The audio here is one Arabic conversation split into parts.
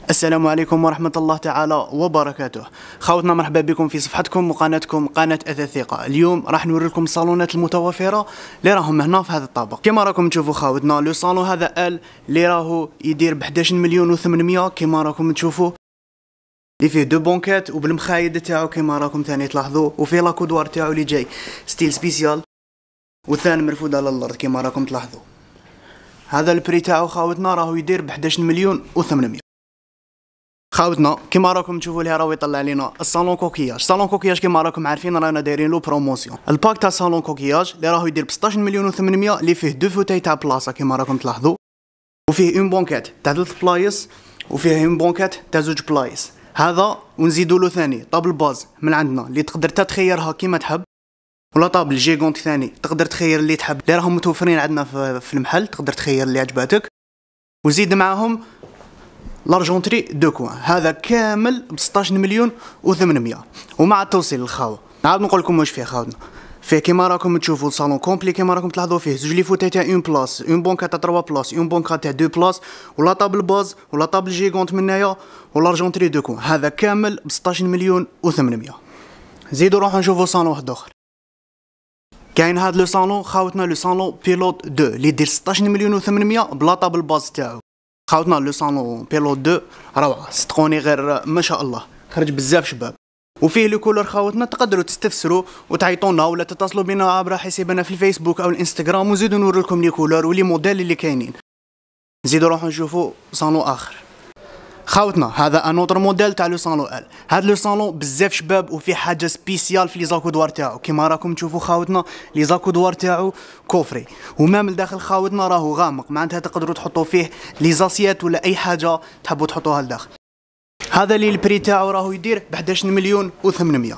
السلام عليكم ورحمة الله تعالى وبركاته. خاوتنا مرحبا بكم في صفحتكم وقناتكم قناة أثاث ثقة. اليوم راح نوري لكم الصالونات المتوفرة اللي راهم هنا في هذا الطابق. كما راكم تشوفوا خاوتنا لو صالون هذا اللي راهو يدير ب 11 مليون و800 كما راكم تشوفوا، اللي فيه دو بونكات وبالمخايد تاعو كما راكم ثاني تلاحظوا، وفيه لاكودوار تاعو اللي جاي ستيل سبيسيال والثاني مرفود على الارض كما راكم تلاحظوا. هذا البري تاعو خاوتنا راهو يدير ب 11 مليون و800. خاوتنا كما راكم تشوفوا لها راهو يطلع لنا الصالون كوكياج. صالون كوكياج كما راكم عارفين رانا دايرين له بروموسيون. الباك تاع صالون كوكياج اللي راهو يدير ب 16 مليون و800 اللي فيه دو فوتاي تاع بلاصه كما راكم تلاحظوا، وفيه اون بونكات تاع 3 بلايص، وفيه اون بونكات تاع 2 بلايص. هذا ونزيدوا له ثاني طابل باز من عندنا اللي تقدر تخيرها كيما تحب، ولا طابل جيغونت ثاني تقدر تخير اللي تحب، اللي راهم متوفرين عندنا في المحل، تقدر تخير اللي عجباتك. وزيد معاهم لارجونتري دو كوان، هذا كامل ب 16 مليون و800 ومع التوصيل للخاوه. نعاود نقول لكم واش فيه خاوتنا. فيه كيما راكم تشوفوا الصالون كومبلي كيما راكم تلاحظوا، فيه زوج لي فوتاي تاع اون بلاص، اون بونكا تاع 3 بلاص، اون بونكا تاع 2 بلاص، ولا طابل باز ولا طابل جيغونت من هنايا ولارجونتري دو كوان، هذا كامل ب 16 مليون و800. زيدوا روحوا نشوفوا صالون واحد اخر. كاين هذا لو صالون خاوتنا، لو صالون بيلوت 2 اللي يدير 16 مليون و800 بلا طابل باز تاعو. خاوتنا لو صالون بيلوت 2 روعه، صدقوني غير ما شاء الله خرج بزاف شباب. وفيه لو كولور خاوتنا، تقدروا تستفسروا وتعيطونا ولا تتصلوا بنا عبر حسابنا في الفيسبوك او الانستغرام، وزيدوا نوري لكم لي كولور ولي موديل اللي كاينين. زيدوا روحوا نشوفوا صالون اخر. خاوتنا هذا انوتر موديل تاع لو صالون هذا لو صالون بزاف شباب، وفي حاجه سبيسيال في لي زاكودوار تاعو كيما راكم تشوفوا خاوتنا. لي زاكودوار تاعو كوفري، ومام الداخل خاوتنا راهو غامق، معناتها تقدروا تحطوا فيه لي زاسيات ولا اي حاجه تحبوا تحطوها لداخل. هذا اللي البري تاعو راهو يدير ب 11 مليون و800.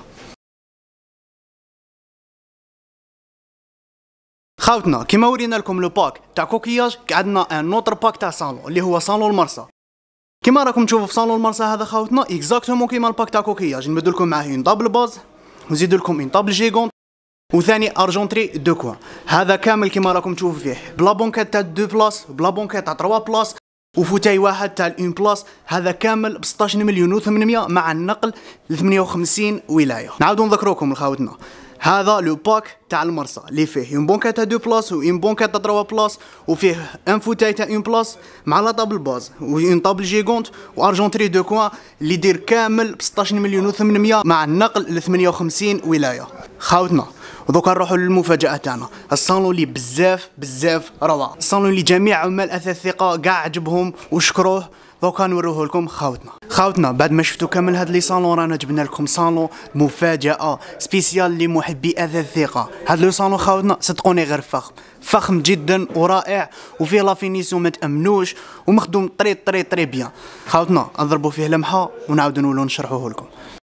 خاوتنا كيما ورينا لكم لو باك تاع كوكياج، عندنا ان نوتر باك تاع صالون اللي هو صالون المرسى. كيما راكم تشوفوا في صالون المرسى هذا خاوتنا اكزاكتومون كيما الباك تاع كوكياج، نمدو لكم معاه اون طابل باز ونزيدو لكم اون طابل جيغونت وثاني ارجونتري دو كوان. هذا كامل كيما راكم تشوفوا فيه بلا بونكات تاع 2 بلاص، بلا بونكات تاع 3 بلاص، وفوتاي واحد تاع اون بلاص. هذا كامل ب 16 مليون و800 مع النقل ل 58 ولايه. نعاودو نذكروكم خاوتنا، هذا لو باك تاع المرسى اللي فيه اون بونكا تاع 2 بلاص و اون بونكا تاع 3 بلاص، وفيه ان فوتاي تاع اون بلاص مع لا طابل باز و اون طابل جيغونت وارجونتري دو كوان اللي يدير كامل ب 16 مليون و800 مع النقل ل 58 ولايه. خاوتنا ودوكا نروحوا للمفاجاه تاعنا، الصالون اللي بزاف روعه، الصالون اللي جميع عمال اثاث ثقه كاع عجبهم وشكروه، دوكا نوريه لكم خاوتنا. بعد ما شفتوا كامل هاد لي صالون رانا جبنا لكم صالون مفاجاه سبيسيال لمحبي اثاث ثقه. هاد لو صالون خاوتنا صدقوني غير فخم جدا ورائع، وفيه لا فينيسيون ما تامنوش، ومخدوم طري بيان. خاوتنا نضربوا فيه لمحه ونعاودوا نولوا نشرحوه لكم.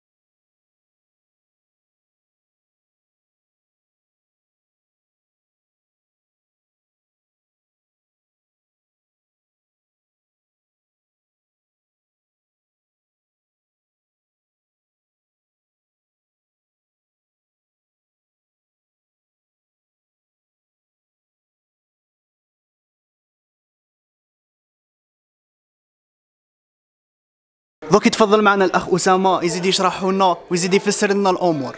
دوك يتفضل معنا الاخ اسامه يزيد يشرح لنا ويزيد يفسر لنا الامور.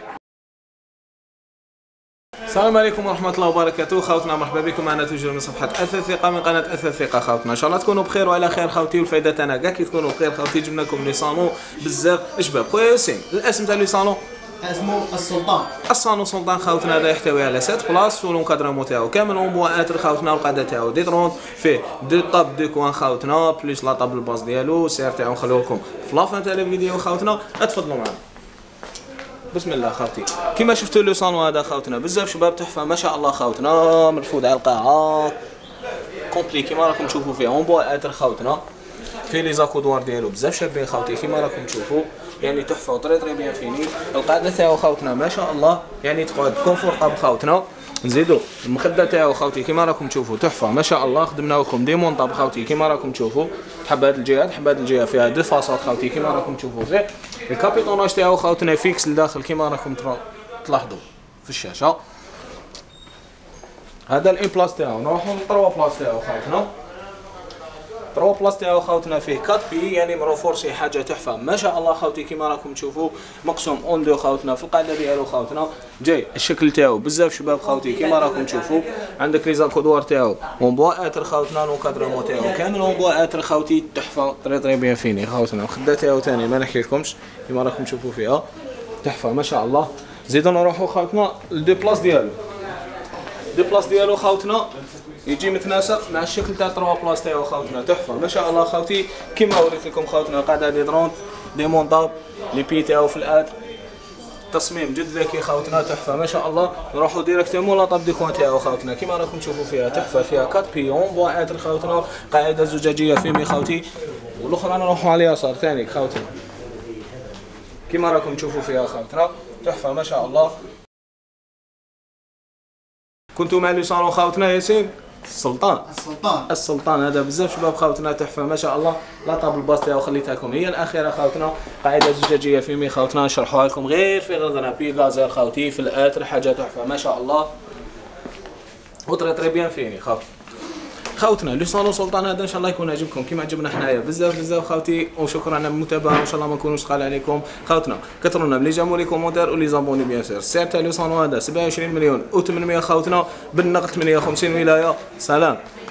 السلام عليكم ورحمة الله وبركاته. خاوتنا مرحبا بكم معنا توجور من صفحة أثاث ثقة من قناة أثاث ثقة. خاوتنا إن شاء الله تكونوا بخير وعلى خير خوتي، والفايدة تاعنا كاع كي تكونوا بخير خوتي. جبنا لكم لي صالون بزاف شباب. خويا ياسين، الاسم تاع لي صالون اسمه السلطان. الصالون سلطان خاوتنا، هذا يحتوي على 7 بلاص والانكادرمون تاعو كامل ومواءات خاوتنا، والقاعدة تاعو ديترونت، فيه 2 طاب 2 كوان خاوتنا بليس لا طاب الباص ديالو. السعر تاعو نخليو لكم في لافان تاع الفيديو خاوتنا. تفضلوا معنا. بسم الله خاوتي، كيما شفتوا لو صالون هذا خاوتنا بزاف شباب تحفه ما شاء الله خاوتنا، مرفود على القاعه كومبلي كيما راكم تشوفوا فيه اون بوااتر خاوتنا، في لي زاكودوار ديالو بزاف شابين خاوتي كيما راكم تشوفوا، يعني تحفه وطري بيان فيني. القاعده تاعو خاوتنا ما شاء الله يعني تقعد كونفورطابل خاوتنا. نزيدو المخده تاعو خاوتي كيما راكم تشوفوا تحفه ما شاء الله، خدمنا لكم ديمونطاب خاوتي كيما راكم تشوفوا، تحب هاد الجهه تحب هاد الجهه، فيها 2 فاصات خاوتي كيما راكم تشوفوا فيه. الكابيتوناج تاعو خاوتنا فيكس لداخل كيما راكم تلاحظوا في الشاشه. هذا الامبلاس تاعو، نروحو ل 3 بلاص تاعو خاوتنا. 3 بلاص تاعو خوتنا فيه 4 بي يعني مروفورسي حاجه تحفه ما شاء الله خوتي كيما راكم تشوفوا مقسوم اون دو خوتنا في القاعده ديالو خوتنا جاي الشكل تاعو بزاف شباب خوتي كيما راكم تشوفوا عندك لي زاكودوار تاعو اون بوا اتر خوتنا لونكادرمون تاعو كامل اون بوا اتر خوتي تحفه طري بيان فيني خوتنا الخده تاعو ثاني ما نحكي لكمش كيما راكم تشوفوا فيها تحفه ما شاء الله زيدو نروحوا خوتنا لدو بلاص ديالو دو بلاص ديالو خوتنا يجي متناسق مع الشكل تاع 3 بلاص تاعو خوتنا تحفه ما شاء الله خوتي كيما وريت لكم خوتنا القاعده دي درون ديمونطاب لي بي تاعو في الاد تصميم جد ذكي خوتنا تحفه ما شاء الله نروحوا ديريكتومون لاطاب ديكوان تاعو خوتنا كيما راكم تشوفوا فيها تحفه فيها 4 بي اون بوا اتر خوتنا قاعده زجاجيه فيمي خوتي والاخرى نروحوا على اليسار ثاني خوتنا كيما راكم تشوفوا فيها خوتنا تحفه ما شاء الله كنتو مع لي صالون خوتنا ياسين السلطان هذا بزاف شباب خوتنا تحفه ما شاء الله لا طابل باس تاعو خليتها لكم هي الاخيره خوتنا قاعده زجاجيه فيمي خوتنا نشرحوها لكم غير في غرضنا بي غازير خوتي في الاتر حاجه تحفه ما شاء الله وطري بيان فيني خوتنا لو صالون سلطان هذا ان شاء الله يكون عجبكم كيما عجبنا حنايا بزاف خوتي وشكرا على المتابعه وان شاء الله ما نكونوش ثقال عليكم خوتنا كثرونا بلي جامو لي كومونتير ولي زابوني بيان سير السعر تاع لو صالون هذا 27 مليون و800 خوتنا بالنقد 58 ولايه سلام.